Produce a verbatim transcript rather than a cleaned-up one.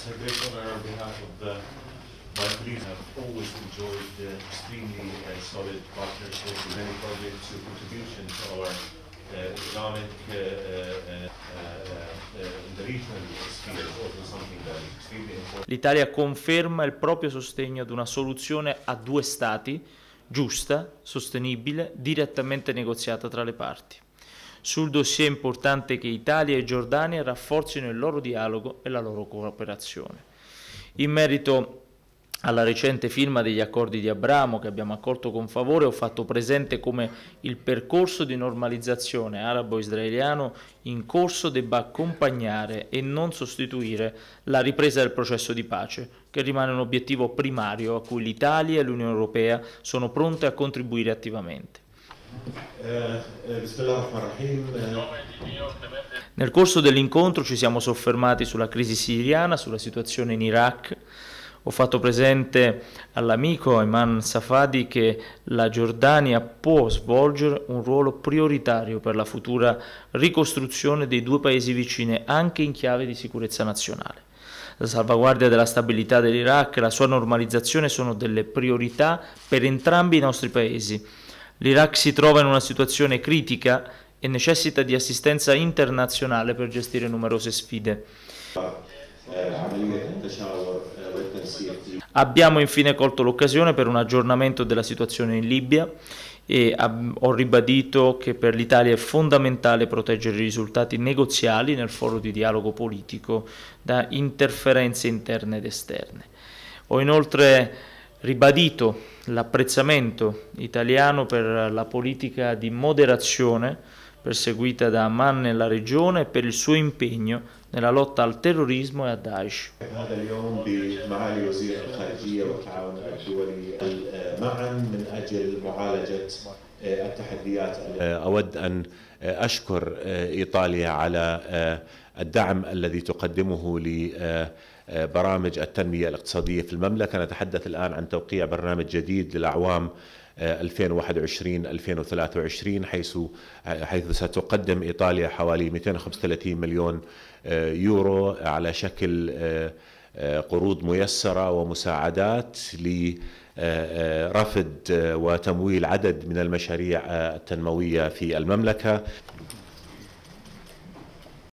It's a great honor on behalf of the, my colleagues. Have always enjoyed the extremely uh, solid partnership with many projects, your contribution to our uh, economic uh, uh, uh, uh, in the regional sphere is also something that is extremely important. L'Italia conferma il proprio sostegno ad una soluzione a due stati, giusta, sostenibile, direttamente negoziata tra le parti. Sul dossier è importante che Italia e Giordania rafforzino il loro dialogo e la loro cooperazione. In merito alla recente firma degli accordi di Abramo, che abbiamo accolto con favore, ho fatto presente come il percorso di normalizzazione arabo-israeliano in corso debba accompagnare e non sostituire la ripresa del processo di pace, che rimane un obiettivo primario a cui l'Italia e l'Unione Europea sono pronte a contribuire attivamente. Nel corso dell'incontro ci siamo soffermati sulla crisi siriana, sulla situazione in Iraq. Ho fatto presente all'amico Ayman Safadi che la Giordania può svolgere un ruolo prioritario per la futura ricostruzione dei due paesi vicini, anche in chiave di sicurezza nazionale. La salvaguardia della stabilità dell'Iraq e la sua normalizzazione sono delle priorità per entrambi i nostri paesi. L'Iraq si trova in una situazione critica e necessita di assistenza internazionale per gestire numerose sfide. Abbiamo infine colto l'occasione per un aggiornamento della situazione in Libia e ho ribadito che per l'Italia è fondamentale proteggere i risultati negoziali nel foro di dialogo politico da interferenze interne ed esterne. Ho inoltre ribadito l'apprezzamento italiano per la politica di moderazione perseguita da Amman nella regione e per il suo impegno nella lotta al terrorismo e a Daesh. أود أن أشكر إيطاليا على الدعم الذي تقدمه لبرامج التنمية الاقتصادية في المملكة. نتحدث الآن عن توقيع برنامج جديد للأعوام ألفين وواحد وعشرين ألفين وثلاثة وعشرين حيث حيث ستقدم إيطاليا حوالي مئتين وخمسة وثلاثين مليون يورو على شكل قروض ميسرة ومساعدات لرفد وتمويل عدد من المشاريع التنموية في المملكة.